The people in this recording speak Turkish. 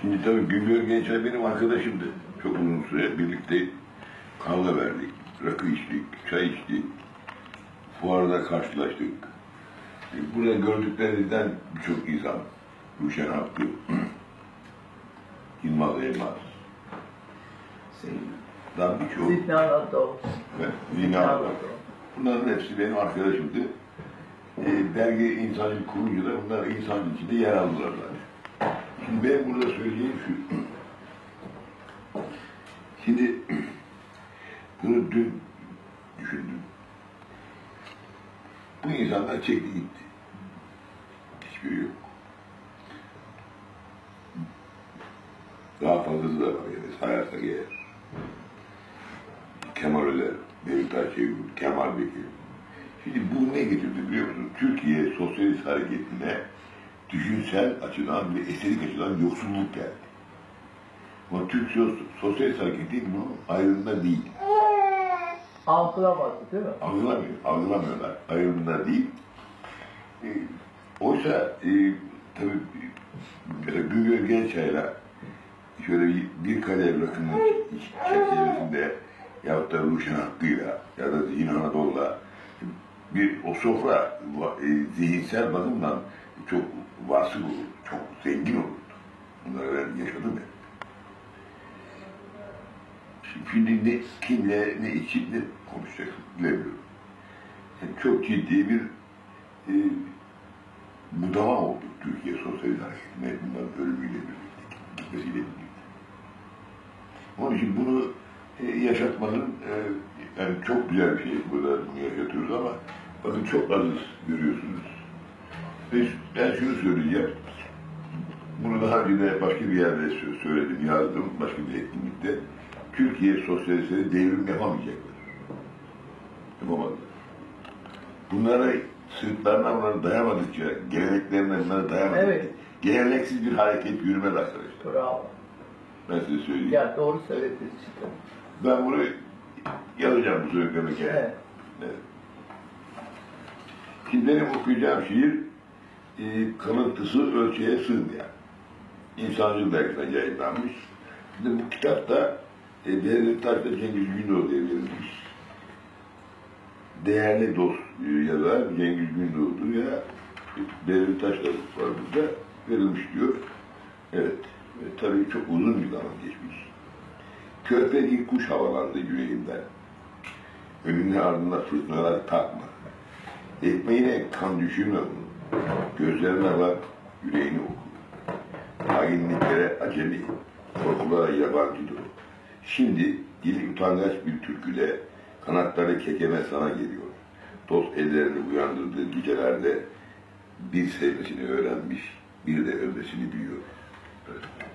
Şimdi tabii Güngör Gençler benim arkadaşımdı. Çok uzun süre birlikte kahve verdik, rakı içtik, çay içtik, fuarda karşılaştık. Burada gördüklerinizden birçok insan, Ruşen Hakkı, Yılmaz Elmas, daha birçok. Zina Anadolu. Bunların hepsi benim arkadaşımdı. Dergi İnsancılık kurunca da bunlar insancılık içinde yer aldılar. Şimdi ben burada söyleyeyim şu. Şimdi bunu dün düşündüm. Bu insanlar çekti gitti. Hiçbiri yok. Daha fazlası da var yani. Sayarsak eğer. Kemal Öler, Demirtaş Şevket, Kemal Bekir. Şimdi bu ne getirdi biliyor musunuz? Türkiye sosyalist hareketine düşünsel açıdan ve estetik açıdan yoksulluk geldi. Ama Türk sosyalist hareketi bunun ayrımında değil. Algılamadı değil mi? Algılamıyorlar. Ayrımında değil. Oysa tabii mesela Güngör Gençay'la şöyle bir kadeh rakının çerçevesinde yahut da Ruşen Hakkı'yla ya da Zihin Anadolu'la o sofra zihinsel bakımdan çok vasıl olur, çok zengin olur. Bunları ben yaşadım hep. Şimdi ne, kimle, ne için ne konuşacaksın bilemiyorum. Yani çok ciddi bir budama oldu Türkiye Sosyalist Hareketi'ne bunların ölümüyle birlikte, gitmesiyle birlikte. Onun için bunu yaşatmanın yani çok güzel bir şey, burada bunu yaşatıyoruz ama bakın çok aziz görüyorsunuz. Ve ben şunu söyleyeceğim, bunu daha önce de başka bir yerde söyledim, yazdım, başka bir etkinlikte. Türkiye sosyalistleri devrim yapamayacaklar. Yapamadılar. Bunlara sırtlarına bunları dayamadıkça, geleneklerine bunları dayamadıkça, evet. Geleneksiz bir hareket yürümez arkadaşlar. Bravo. Ben size söyleyeyim. Ya doğru söylediniz. Ben bunu yazacağım bu söylediklerimi kendime. Evet. Evet. Şimdi benim okuyacağım şiir kalıntısı ölçüye sığmayan. İnsancıl dergisine yayınlanmış. Şimdi bu kitapta Behzat Taş'ta Cengiz Gündoğdu diye verilmiş. Değerli dost yazar Cengiz Gündoğdu ya Behzat Taş'ta var burada verilmiş diyor. Evet. Tabii çok uzun bir zaman geçmiş. Körpe bir kuş havalandı yüreğimden. Önüne ardına fırtınalar takma. Ekmeğine kan düşürme bunu. Gözlerine bak, yüreğini oku. Hainliklere acemi, korkulara yabancıdır o. Şimdi dili utangaç bir türküyle kanatları kekeme sana geliyor. Dost ellerini uyandırdığı gecelerde bir sevmesini öğrenmiş, bir de ölmesini biliyor. Evet.